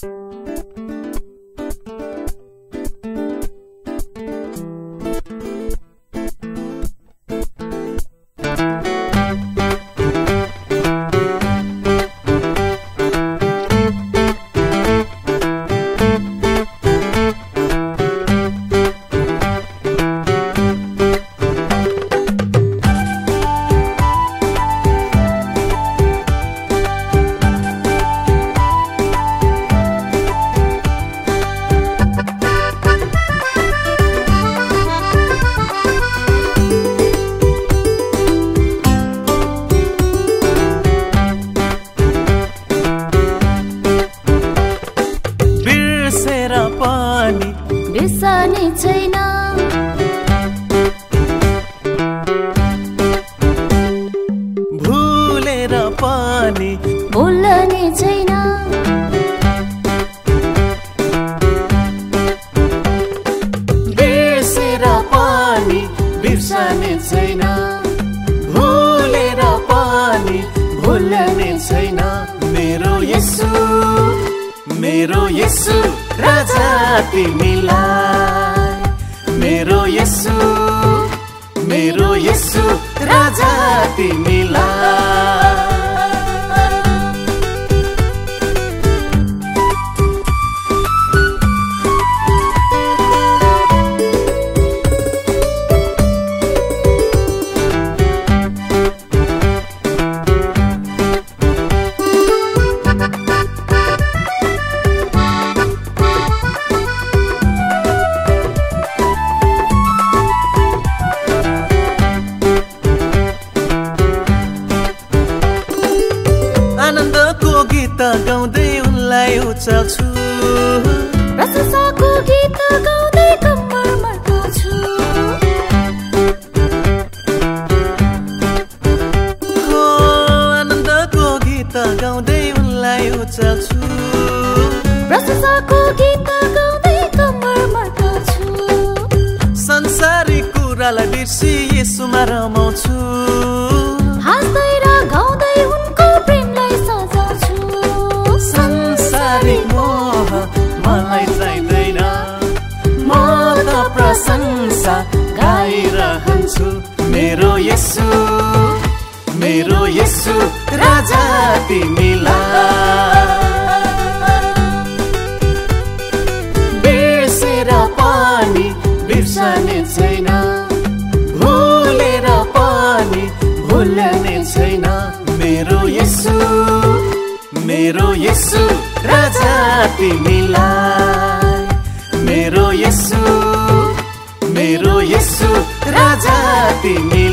बिर्सने छैन भुलेर पनि भुल्ने छैन बिर्सेर पनि बिर्सने छैन भुलेर पनि भुल्ने छैन मेरो येशू राजा तिमीलाई मेरो येशू राजा तिमीलाई आनन्दको गीत गाउँदै उनलाई उचाल्छु प्रशंसाको गीत गाउँदै कम्मर मर्काउँछु आनन्दको गीत गाउँदै उनलाई उचाल्छु प्रशंसाको गीत गाउँदै कम्मर मर्काउँछु संसारिक कुरालाई बिर्सी येशूमा रमाउँछु हाँस्दै र गाउँदै उनको प्रेमलाई सजाउँछु संसारिक मोह मलाई चाहिँदैन म त प्रशंसा गाइरहन्छु मेरो येशू राजा तिमीलाई बिर्सेर पनि बिर्सने छैन भुलेर पनि भुल्ने छैन मेरो येशू राजा तिमीलाई मेरो येशू राजा तिमी